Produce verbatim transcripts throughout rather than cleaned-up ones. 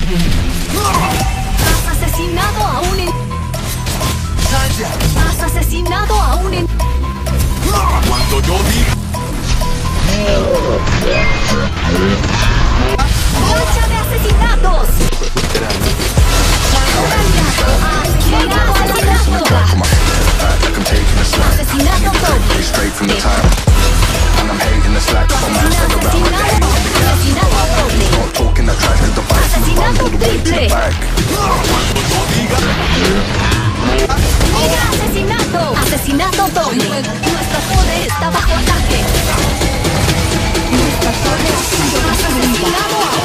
Has asesinado a un en... Has asesinado a un en... Cuando yo diga... ¡Lucha de asesinatos! Asesinato al asesinato. Asesinato doble. Asesinato triple. Mega asesinato. Asesinato doble. Nuestra torre está bajo ataque. Nuestra torre ha sido asesinado a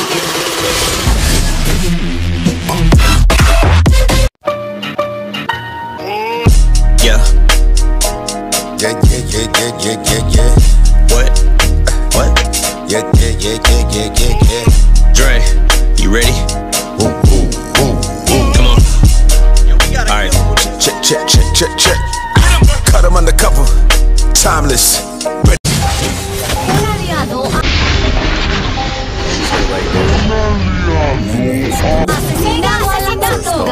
Yeah. Yeah, yeah, yeah, yeah, yeah, yeah, yeah. What? What? Yeah, yeah, yeah, yeah, yeah, yeah, yeah. Dre, you ready? Ooh, ooh, ooh, ooh. Come on. Alright. Check, check, check, check, check. Cut him undercover. Timeless. un aliado. Asesinado asesinato.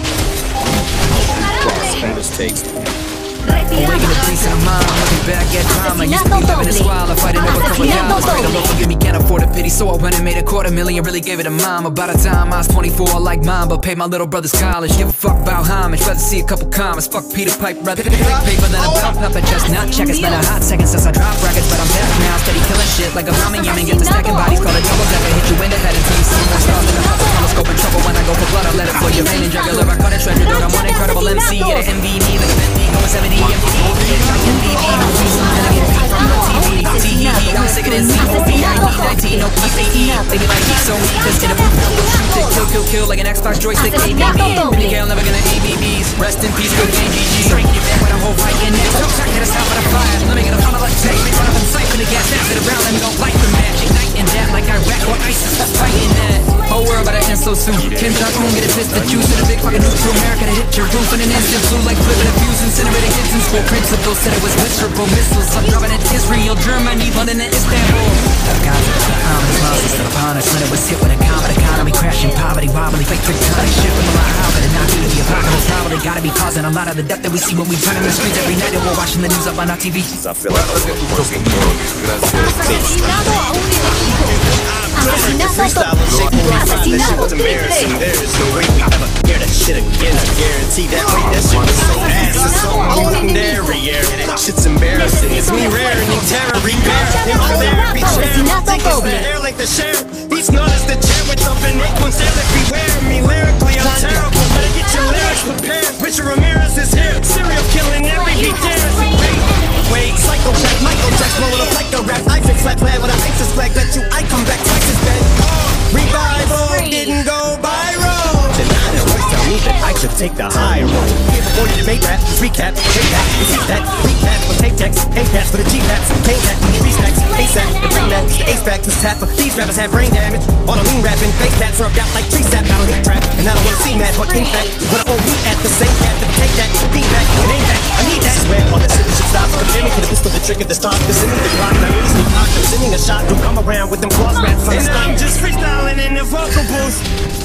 Retirada. Asesinato doble. Asesinato doble. Forgive me, can't afford a pity, so I went and made a quarter million. Really gave it to mom. About a time I was twenty-four, like mine, but paid my little brother's college. Give a fuck about homage, rather see a couple commas. Fuck Peter Pipe, rather pick paper than a bump up a chestnut check. It's been a hot second since I dropped records, but I'm back now, steady killing shit like a bombing human. Get to stacking bodies, call a double decker, hit you in the head until you see more stars in the hustle. Telescope in trouble when I go for blood, I let it for your vein and jugular. I caught a treasure, dog. I'm one incredible M C. Get an M V me like a Bentley, going seventy M V. I'm sick of this C O V, I need nineteen, no P C E. They be like, he's so me, cause in a booth, I will shoot it, kill, kill, kill, like an Xbox joystick, A B B. Pretty girl, never gonna A B Bs. Rest in peace, good G G G. Break your back with a whole fight in it. Don't check it, it's top of the fire. Let me get a funnel like tape. Make fun of them sight when the gas after the round. Let me go light the match. Igniting that like Iraq or ISIS. Fighting that. Whole world about to end so soon. Kim Jong-un get a fist, the juice in a big fucking neutral. America to hit your roof in an instant. Blue like flipping a fuse, incinerating kids in school. Principal said it was miserable. Missiles, I'm dropping it. Israel, Germany, London, and Istanbul. Gaza, Bahamas, lost still upon us. When it was hit with a comet economy crashing, poverty, wobbly, fake tectonic shit from a lot of it. And not due to the apocalypse, probably gotta be causing a lot of the death that we see when we run in the streets every night and we're watching the news up on our T V. I feel like Asesinado a un enemigo. Asesinato doble. Asesinato triple. There's no way we ever hear that shit again. I guarantee that way. That shit was so ass. It's so legendary. That shit's embarrassing. It's me raring terror. Repair in my therapy chair. Take us the air like the sheriff. These nutters the chair with thumping eight ones everywhere. Me lyrically, I'm terrible. Better get your lyrics prepared. Richard Ramirez is here. Serial killing every beat dares. Wait, wait. Psycho check. Michael Jackson blowing up like a rap. I fix flat plan with a ISIS flag. Bet you I come back twice as bad. Revival didn't go viral. Tonight it always tell me that I should take the high road. Before you debate rap, just recap, take that, repeat that, recap, but take text, hate cats for the G-Paps, take that, three stacks, ASAP, and bring that, the ace back to tap. These rappers have brain damage, on a lean rapping, fake cats rubbed out like tree sap, I don't hate trap, and I don't wanna see mad, but in fact, when I owe me at the same cat, to take that, feedback, and ain't that, I need that. Swear all that shit should stop, compare me to the pistol, the trick of the start, the sinning, the clock, I really sneak hot, I'm sending a shot, don't come around with them cross raps, and I'm just freestyling in the vocal booth.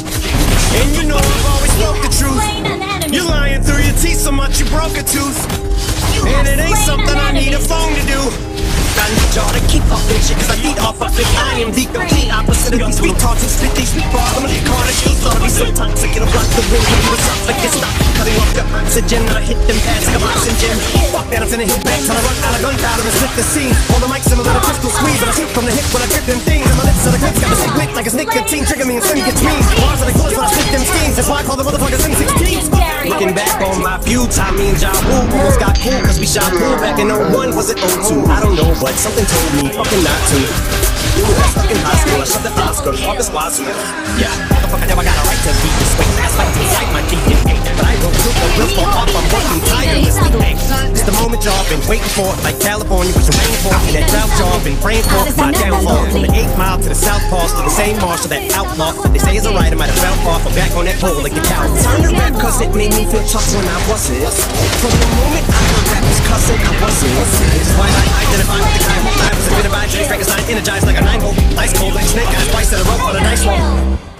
And you know I've always spoke the truth. You're lying through your teeth so much you broke a tooth. And it ain't something I need a phone to do. I need y'all to keep up with shit, cause I feed off of it. I am the complete opposite of these retards who spit these sweet bars. I'm gonna get caught at these thought be so toxic, it'll block the wind. When you was up like it's not cutting off the oxygen. I hit them pads like a boxing gym. Fuck that, I'm finna hit back, tryna run out of gunpowder and split the scene. All the mics in a little pistol squeeze, but I shoot from the hip when I grip them things. And my lips are the clips, got the sick wit like it's nicotine. Trigger me and send gets mean. Bars are the clothes when I split them schemes. That's why I call the motherfuckers M sixteen. Looking back on my feud, Tommy and Ja Rule almost got cool cause we shot pool back in oh one. Was it oh two? I don't know, but something told me fucking not to. You were stuck in high school, I shot the Oscars off the squad suit. Yeah, motherfucker never got a right to beat this way. That's like inside my teeth. But I don't took the real fall off, I'm working tirelessly. It's the moment y'all been waiting for, like California with some rain for. And that drought y'all been praying for, my downfall. From the eighth mile to the south pass, to the same marsh to that outlaw. They say is a right, I might have fell off, I'm back on that pole like the cow. Turn to rap cause it made me feel tough when I wasn't. From the moment I heard rap was cussing, I wasn't. It's why I identify with the guy who lied was a bit of I J Frankenstein, energized like a nine volt. Ice cold like snake eyes, twice in a row on a nice one.